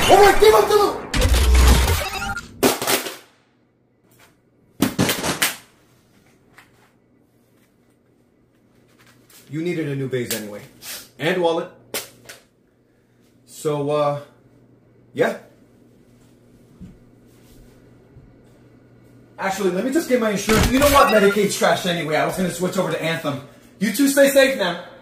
Alright, give up the loot! You needed a new vase anyway. And wallet. So, yeah. Actually, let me just get my insurance. You know what? Medicaid's trashed anyway. I was going to switch over to Anthem. You two stay safe now.